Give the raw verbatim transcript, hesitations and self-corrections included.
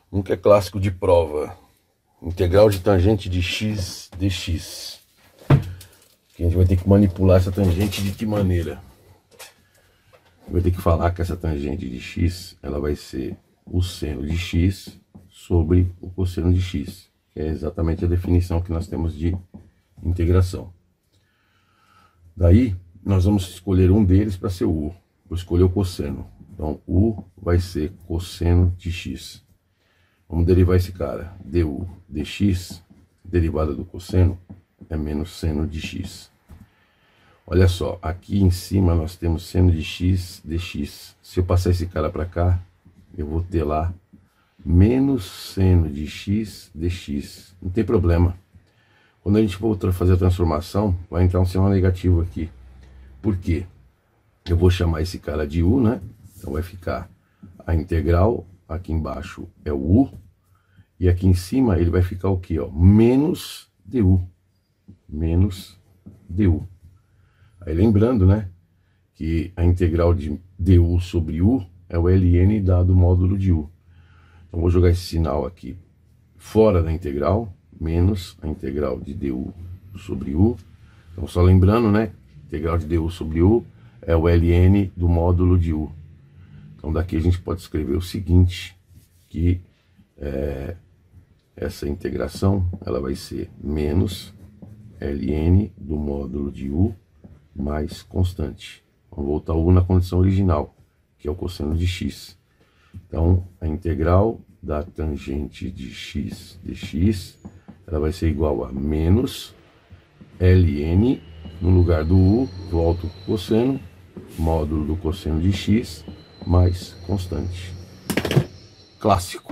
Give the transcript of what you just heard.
Um que é clássico de prova. Integral de tangente de x dx. Que a gente vai ter que manipular essa tangente de que maneira? Vai ter que falar que essa tangente de x, ela vai ser o seno de x sobre o cosseno de x. Que é exatamente a definição que nós temos de integração. Daí, nós vamos escolher um deles para ser o u. Vou escolher o cosseno. Então, u vai ser cosseno de x. Vamos derivar esse cara. Du dx, derivada do cosseno, é menos seno de x. Olha só, aqui em cima nós temos seno de x dx. Se eu passar esse cara para cá, eu vou ter lá menos seno de x dx. Não tem problema. Quando a gente for fazer a transformação, vai entrar um sinal negativo aqui. Por quê? Eu vou chamar esse cara de u, né? Então vai ficar a integral, aqui embaixo é o u, e aqui em cima ele vai ficar o quê? Ó? Menos du. Menos du. Aí lembrando, né, que a integral de du sobre u é o ln dado o módulo de u. Então vou jogar esse sinal aqui fora da integral, menos a integral de du sobre u. Então só lembrando, né, integral de du sobre u é o ln do módulo de u. Então daqui a gente pode escrever o seguinte, que é, essa integração ela vai ser menos ln do módulo de u mais constante. Vamos voltar o u na condição original, que é o cosseno de x. Então, a integral da tangente de x dx, ela vai ser igual a menos ln, no lugar do u, volto o cosseno, módulo do cosseno de x, mais constante. Clássico.